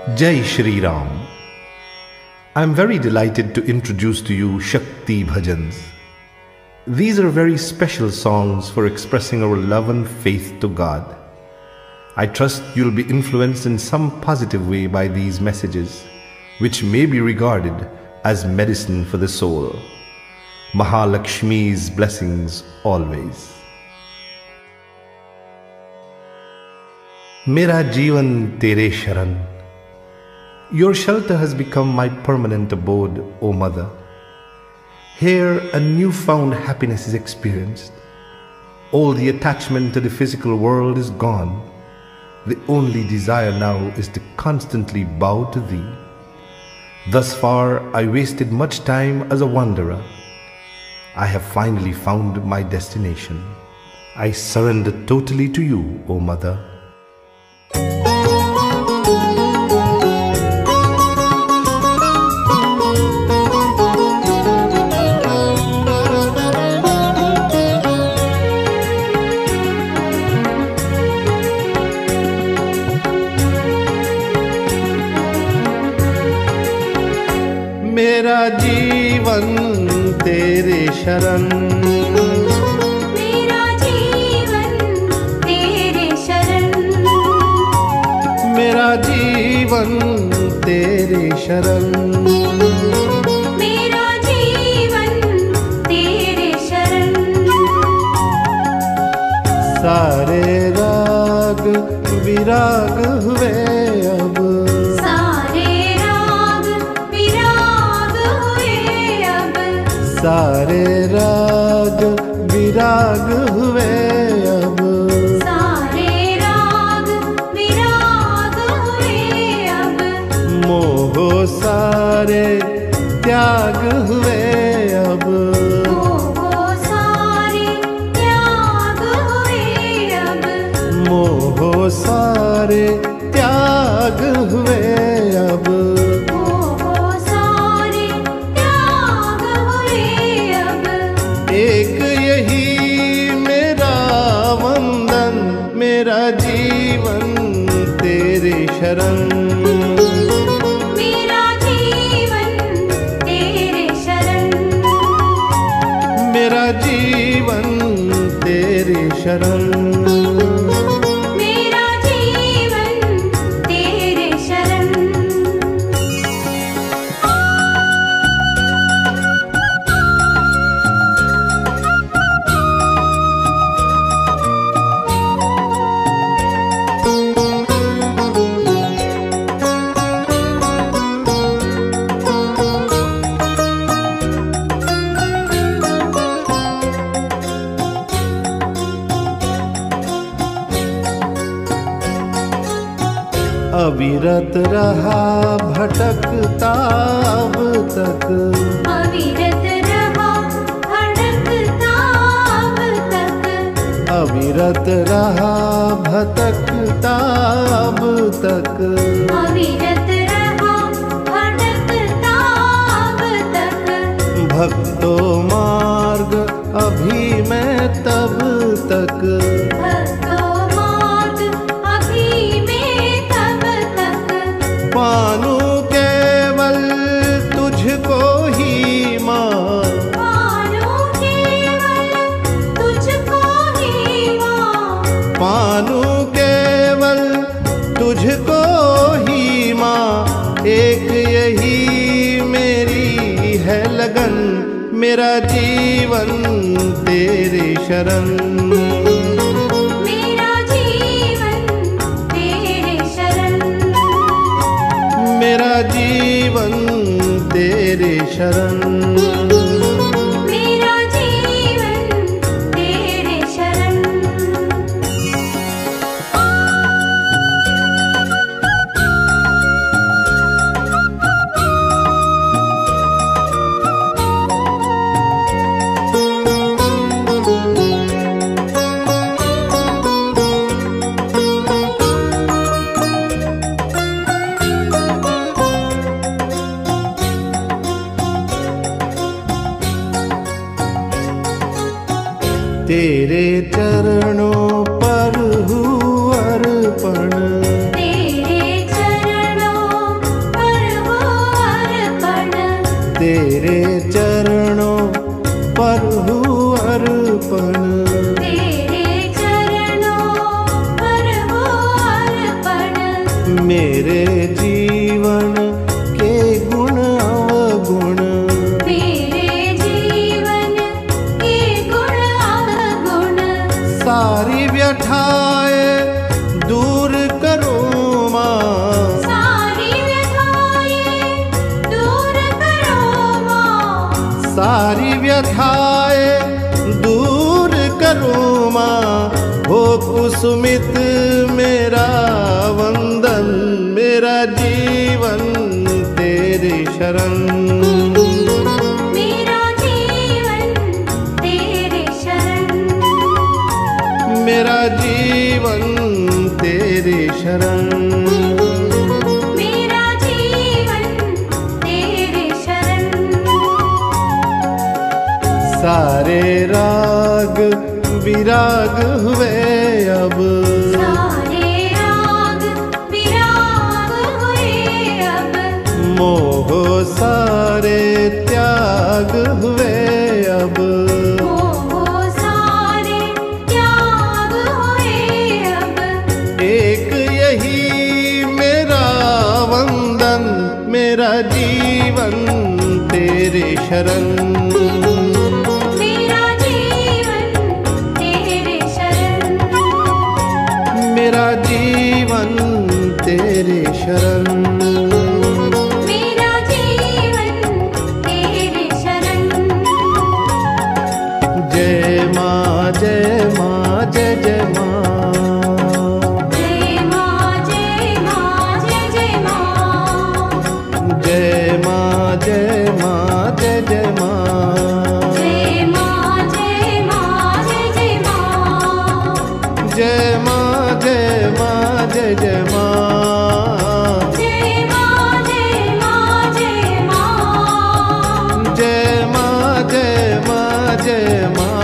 Jai Shri Ram. I am very delighted to introduce to you Shakti Bhajans. These are very special songs for expressing our love and faith to God. I trust you'll be influenced in some positive way by these messages, which may be regarded as medicine for the soul. Mahalakshmi's blessings always. Mera Jeevan Tere Sharan. Your shelter has become my permanent abode, O Mother. Here a newfound happiness is experienced. All the attachment to the physical world is gone. The only desire now is to constantly bow to Thee. Thus far I wasted much time as a wanderer. I have finally found my destination. I surrender totally to You, O Mother. मेरा जीवन तेरे शरण, मेरा जीवन तेरे शरण, मेरा जीवन तेरे शरण, मेरा जीवन तेरे शरण। सारे राग विराग हुए अब, सारे राग विराग हुए अब, सारे राग विराग हुए अब। मोह सारे त्याग हुए अब, मोह सारे त्याग हुए अब, मोह सारे त्याग हुए अब। एक यही मेरा वंदन, मेरा जीवन तेरे शरण, मेरा जीवन तेरे शरण, मेरा जीवन तेरे शरण। मेरा जीवन तेरे शरण। अविरत रहा भटकता अब तक, अविरत रहा भटकता अब तक, अविरत रहा भटकता अब तक, अविरत रहा भटकता अब तक। भक्तो मार्ग अभी मैं तब तक, पानू केवल तुझको ही माँ, पानू केवल तुझको ही माँ, पानू केवल तुझको ही माँ। एक यही मेरी है लगन, मेरा जीवन तेरे शरण, मेरा जीवन तेरे शरण, मेरा जीवन तेरे शरण। मेरा जीवन तेरे शरण। सारी व्यथाएं दूर करो माँ, सारी व्यथाएं दूर करो माँ, सारी व्यथाएं दूर करो माँ। हो कुसुमित मेरा वंदन, मेरा जीवन तेरे शरण, मेरा जीवन तेरे शरण, मेरा जीवन तेरे शरण, मेरा जीवन तेरे शरण। सारे राग विराग हुए अब, सारे राग विराग हुए अब, मोह सारे त्याग हुए अब। मोह सारे त्याग हुए अब, एक यही मेरा वंदन, मेरा जीवन तेरे शरण, मेरा जीवन तेरे शरण, मेरा जीवन तेरे शरण। मेरा जीवन तेरे शरण। जय माँ जय माँ जय जय माँ, जय माँ जय माँ जय जय माँ, जय माँ जय माँ जय जय माँ, जय माँ जय माँ जय जय माँ, जय माँ जय माँ जय जय माँ, जय माँ जय माँ जय माँ, जय माँ जय माँ जय माँ।